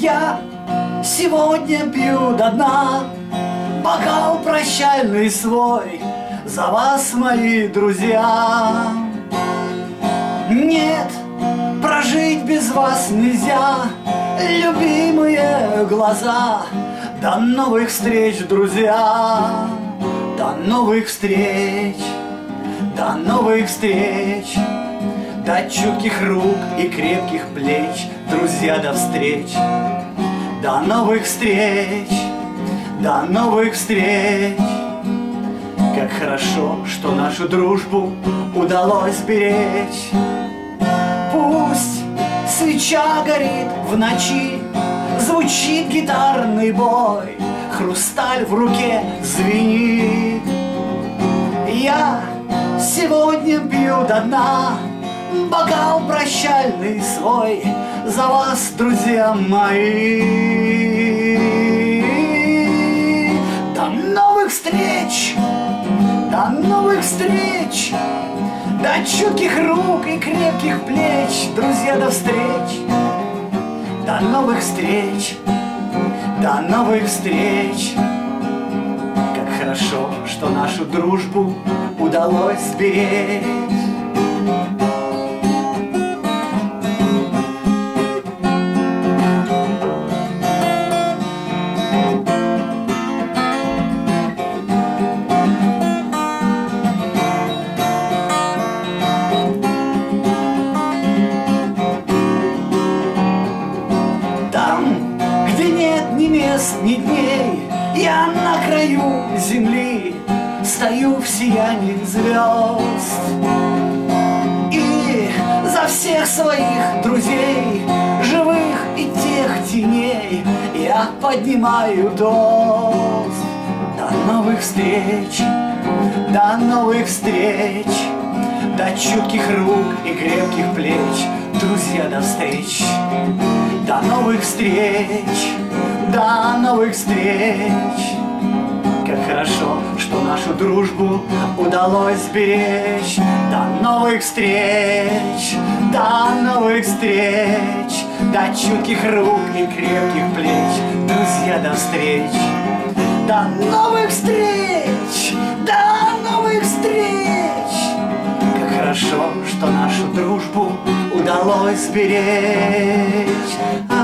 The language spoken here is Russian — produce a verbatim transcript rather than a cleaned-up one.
Я сегодня пью до дна бокал прощальный свой за вас, мои друзья. Нет, прожить без вас нельзя, любимые глаза. До новых встреч, друзья, до новых встреч, до новых встреч, до чутких рук и крепких плеч, друзья, до встреч, до новых встреч, до новых встреч. Как хорошо, что нашу дружбу удалось беречь. Пусть свеча горит в ночи, звучит гитарный бой, хрусталь в руке звенит. Я сегодня пью до дна бокал прощальный свой за вас, друзья мои. До новых встреч, до новых встреч, до чутких рук и крепких плеч, друзья, до встреч, до новых встреч, до новых встреч. Как хорошо, что нашу дружбу удалось сберечь. Ни мест, ни дней, я на краю земли стою в сиянии звезд. И за всех своих друзей, живых и тех теней, я поднимаю тост. До новых встреч, до новых встреч, до чутких рук и крепких плеч, друзья, до встреч, до новых встреч, до новых встреч. Как хорошо, что нашу дружбу удалось сберечь. До новых встреч, до новых встреч, до чутких рук и крепких плеч, друзья, до встреч, до новых встреч, до новых встреч. Как хорошо, что нашу дружбу удалось сберечь.